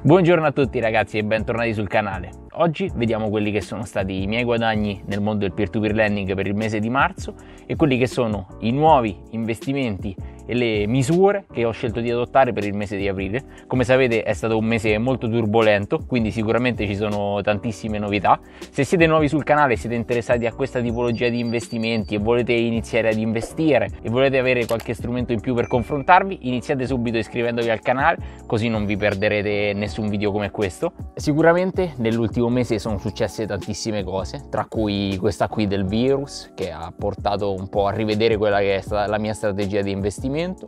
Buongiorno a tutti ragazzi e bentornati sul canale. Oggi vediamo quelli che sono stati i miei guadagni nel mondo del peer-to-peer lending per il mese di marzo e quelli che sono i nuovi investimenti e le misure che ho scelto di adottare per il mese di aprile. Come sapete è stato un mese molto turbolento, quindi sicuramente ci sono tantissime novità. Se siete nuovi sul canale e siete interessati a questa tipologia di investimenti e volete iniziare ad investire e volete avere qualche strumento in più per confrontarvi, iniziate subito iscrivendovi al canale, così non vi perderete nessun video come questo. Sicuramente nell'ultimo mese sono successe tantissime cose, tra cui questa qui del virus che ha portato un po' a rivedere quella che è stata la mia strategia di investimento,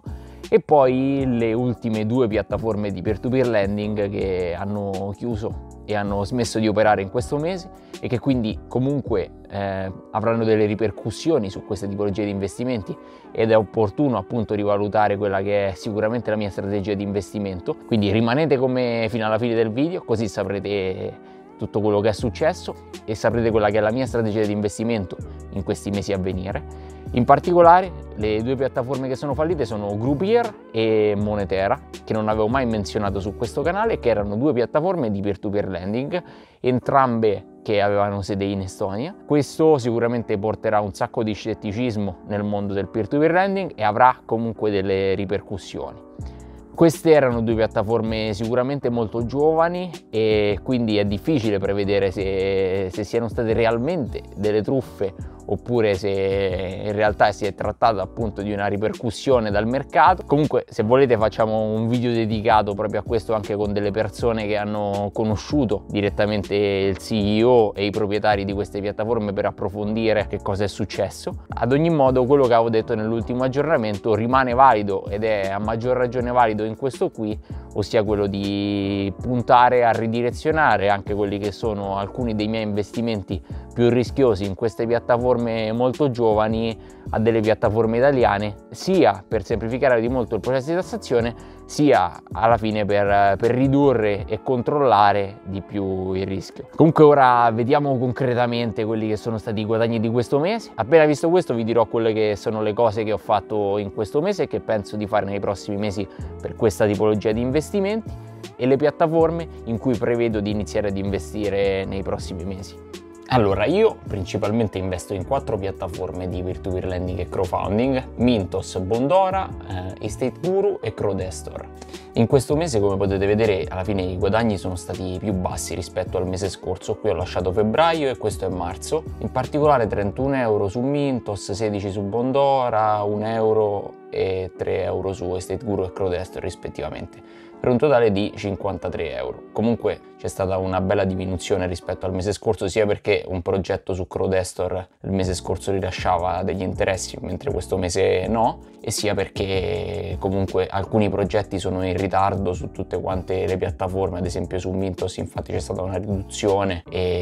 e poi le ultime due piattaforme di peer-to-peer lending che hanno chiuso e hanno smesso di operare in questo mese e che quindi comunque avranno delle ripercussioni su queste tipologie di investimenti, ed è opportuno appunto rivalutare quella che è sicuramente la mia strategia di investimento. Quindi rimanete con me fino alla fine del video, così saprete tutto quello che è successo e saprete quella che è la mia strategia di investimento in questi mesi a venire. In particolare le due piattaforme che sono fallite sono Groupier e Monetera, che non avevo mai menzionato su questo canale, che erano due piattaforme di peer-to-peer lending, entrambe che avevano sede in Estonia. Questo sicuramente porterà un sacco di scetticismo nel mondo del peer-to-peer lending e avrà comunque delle ripercussioni. Queste erano due piattaforme sicuramente molto giovani e quindi è difficile prevedere se siano state realmente delle truffe oppure se in realtà si è trattato appunto di una ripercussione dal mercato. Comunque, se volete facciamo un video dedicato proprio a questo, anche con delle persone che hanno conosciuto direttamente il CEO e i proprietari di queste piattaforme per approfondire che cosa è successo. Ad ogni modo, quello che avevo detto nell'ultimo aggiornamento rimane valido ed è a maggior ragione valido in questo qui, ossia quello di puntare a ridirezionare anche quelli che sono alcuni dei miei investimenti più rischiosi in queste piattaforme molto giovani a delle piattaforme italiane, sia per semplificare di molto il processo di tassazione, sia alla fine per ridurre e controllare di più il rischio. Comunque ora vediamo concretamente quelli che sono stati i guadagni di questo mese. Appena visto questo vi dirò quelle che sono le cose che ho fatto in questo mese e che penso di fare nei prossimi mesi per questa tipologia di investimenti e le piattaforme in cui prevedo di iniziare ad investire nei prossimi mesi. Allora, io principalmente investo in 4 piattaforme di peer-to-peer lending e crowdfunding: Mintos, Bondora, Estate Guru e Crowdestor. In questo mese, come potete vedere, alla fine i guadagni sono stati più bassi rispetto al mese scorso. Qui ho lasciato febbraio e questo è marzo. In particolare 31 euro su Mintos, 16 su Bondora, 1 euro e 3 euro su Estate Guru e Crowdestor rispettivamente, per un totale di 53 euro. Comunque c'è stata una bella diminuzione rispetto al mese scorso, sia perché un progetto su Crowdestor il mese scorso rilasciava degli interessi mentre questo mese no, e sia perché comunque alcuni progetti sono in ritardo su tutte quante le piattaforme. Ad esempio su Mintos infatti c'è stata una riduzione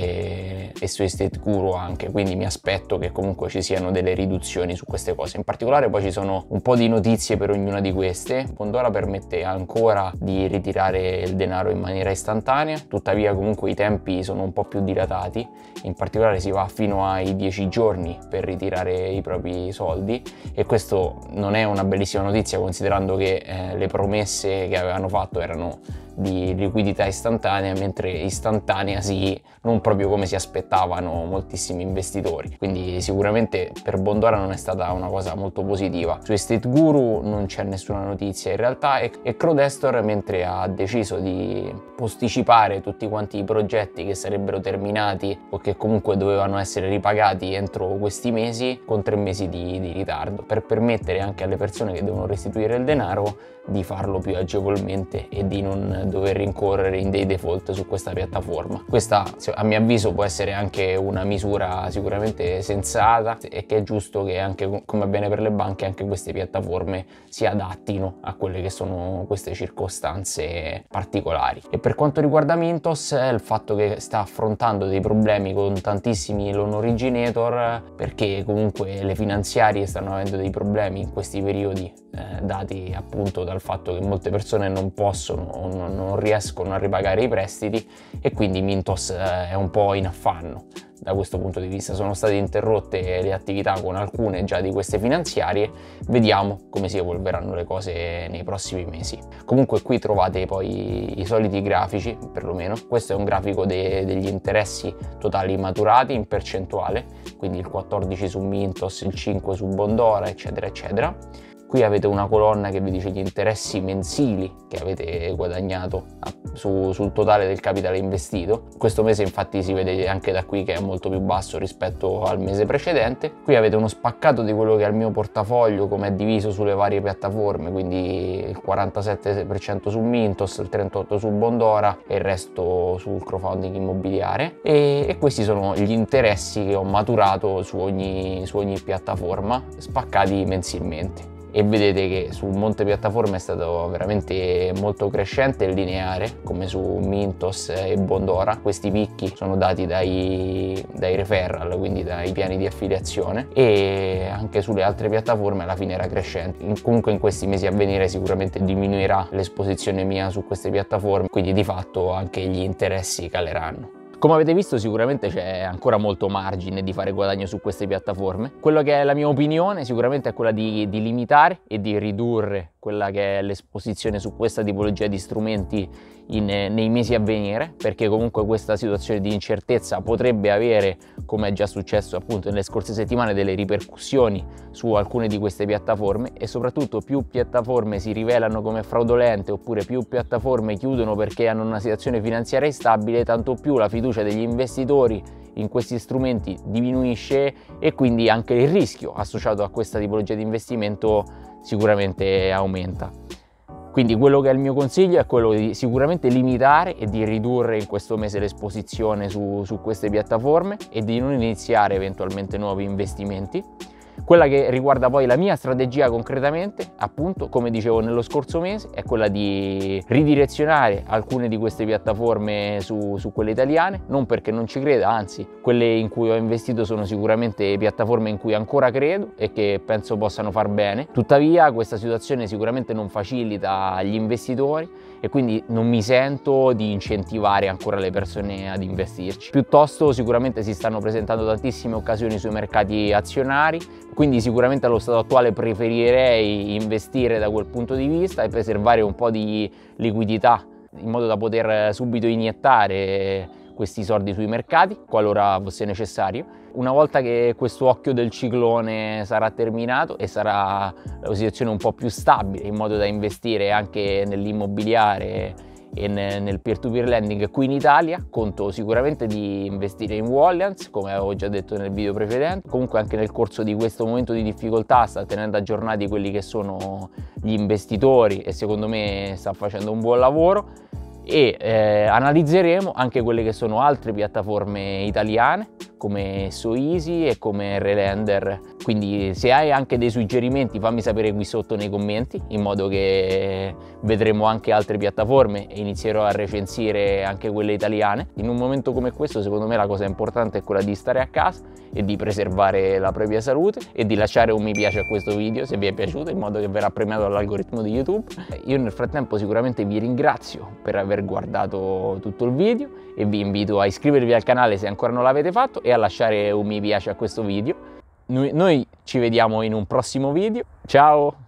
e su Estate Guru anche, quindi mi aspetto che comunque ci siano delle riduzioni su queste cose. In particolare poi ci sono un po' di notizie per ognuna di queste. Bondora permette ancora di ritirare il denaro in maniera istantanea, tuttavia comunque i tempi sono un po' più dilatati. In particolare si va fino ai 10 giorni per ritirare i propri soldi, e questo non è una bellissima notizia, considerando che le promesse che avevano fatto erano di liquidità istantanea, mentre istantanea sì, non proprio come si aspettavano moltissimi investitori. Quindi sicuramente per Bondora non è stata una cosa molto positiva. Su Estate Guru non c'è nessuna notizia in realtà, e Crowdestor, mentre ha deciso di posticipare tutti quanti i progetti che sarebbero terminati o che comunque dovevano essere ripagati entro questi mesi, con 3 mesi di ritardo, per permettere anche alle persone che devono restituire il denaro di farlo più agevolmente e di non dover rincorrere in dei default su questa piattaforma. Questa a mio avviso può essere anche una misura sicuramente sensata, e che è giusto che anche come avviene per le banche anche queste piattaforme si adattino a quelle che sono queste circostanze particolari. E per quanto riguarda Mintos, il fatto che sta affrontando dei problemi con tantissimi loan originator, perché comunque le finanziarie stanno avendo dei problemi in questi periodi, dati appunto dal fatto che molte persone non possono o non non riescono a ripagare i prestiti e quindi Mintos è un po' in affanno. Da questo punto di vista sono state interrotte le attività con alcune già di queste finanziarie, vediamo come si evolveranno le cose nei prossimi mesi. Comunque qui trovate poi i soliti grafici, perlomeno. Questo è un grafico degli interessi totali maturati in percentuale, quindi il 14 su Mintos, il 5 su Bondora, eccetera eccetera. Qui avete una colonna che vi dice gli interessi mensili che avete guadagnato sul totale del capitale investito. Questo mese infatti si vede anche da qui che è molto più basso rispetto al mese precedente. Qui avete uno spaccato di quello che è il mio portafoglio, come è diviso sulle varie piattaforme, quindi il 47% su Mintos, il 38% su Bondora e il resto sul crowdfunding immobiliare. E questi sono gli interessi che ho maturato su ogni piattaforma, spaccati mensilmente. E vedete che sul monte piattaforma è stato veramente molto crescente e lineare, come su Mintos e Bondora. Questi picchi sono dati dai referral, quindi dai piani di affiliazione, e anche sulle altre piattaforme alla fine era crescente. Comunque in questi mesi a venire sicuramente diminuirà l'esposizione mia su queste piattaforme, quindi di fatto anche gli interessi caleranno. Come avete visto sicuramente c'è ancora molto margine di fare guadagno su queste piattaforme. Quello che è la mia opinione sicuramente è quella di limitare e di ridurre quella che è l'esposizione su questa tipologia di strumenti nei mesi a venire, perché comunque questa situazione di incertezza potrebbe avere, come è già successo appunto nelle scorse settimane, delle ripercussioni su alcune di queste piattaforme, e soprattutto più piattaforme si rivelano come fraudolente oppure più piattaforme chiudono perché hanno una situazione finanziaria instabile, tanto più la fiducia degli investitori in questi strumenti diminuisce e quindi anche il rischio associato a questa tipologia di investimento sicuramente aumenta. Quindi quello che è il mio consiglio è quello di sicuramente limitare e di ridurre in questo mese l'esposizione su queste piattaforme e di non iniziare eventualmente nuovi investimenti. Quella che riguarda poi la mia strategia concretamente, appunto, come dicevo nello scorso mese, è quella di ridirezionare alcune di queste piattaforme su quelle italiane, non perché non ci creda, anzi, quelle in cui ho investito sono sicuramente piattaforme in cui ancora credo e che penso possano far bene. Tuttavia questa situazione sicuramente non facilita gli investitori e quindi non mi sento di incentivare ancora le persone ad investirci. Piuttosto sicuramente si stanno presentando tantissime occasioni sui mercati azionari, quindi sicuramente allo stato attuale preferirei investire da quel punto di vista e preservare un po' di liquidità in modo da poter subito iniettare questi soldi sui mercati qualora fosse necessario. Una volta che questo occhio del ciclone sarà terminato e sarà la situazione un po' più stabile in modo da investire anche nell'immobiliare e nel peer-to-peer lending qui in Italia, conto sicuramente di investire in Wallianz, come avevo già detto nel video precedente. Comunque anche nel corso di questo momento di difficoltà sta tenendo aggiornati quelli che sono gli investitori e secondo me sta facendo un buon lavoro, e analizzeremo anche quelle che sono altre piattaforme italiane come SoEasy e come Relender. Quindi se hai anche dei suggerimenti fammi sapere qui sotto nei commenti, in modo che vedremo anche altre piattaforme e inizierò a recensire anche quelle italiane. In un momento come questo secondo me la cosa importante è quella di stare a casa e di preservare la propria salute e di lasciare un mi piace a questo video se vi è piaciuto, in modo che verrà premiato dall'algoritmo di YouTube. Io nel frattempo sicuramente vi ringrazio per aver guardato tutto il video e vi invito a iscrivervi al canale se ancora non l'avete fatto e a lasciare un mi piace a questo video. Noi ci vediamo in un prossimo video. Ciao!